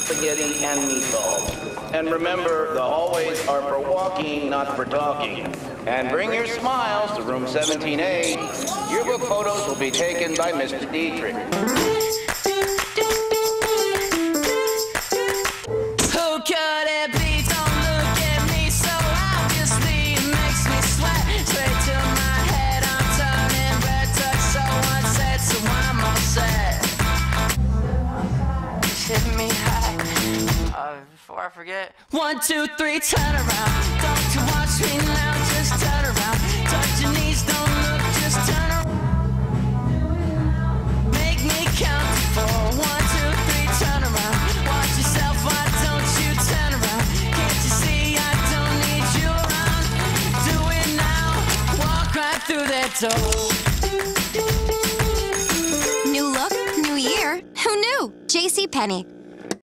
spaghetti, and meatballs. And remember, the hallways are for walking, not for talking. And bring your smiles to room 17A. Yearbook photos will be taken by Mr. Dietrich. Who could it be? Don't look at me so obviously. It makes me sweat straight to my head. I'm turning red, touch so unsaid, so I'm all set. Hit me high. Before I forget. 1, 2, 3, turn around. Don't you watch me now? Just turn around. Touch your knees, don't look, just turn around. Make me count to 4. 1, 2, 3, turn around. Watch yourself, why don't you turn around? Can't you see I don't need you around? Do it now. Walk right through that door. New look, new year. Who knew? JCPenney.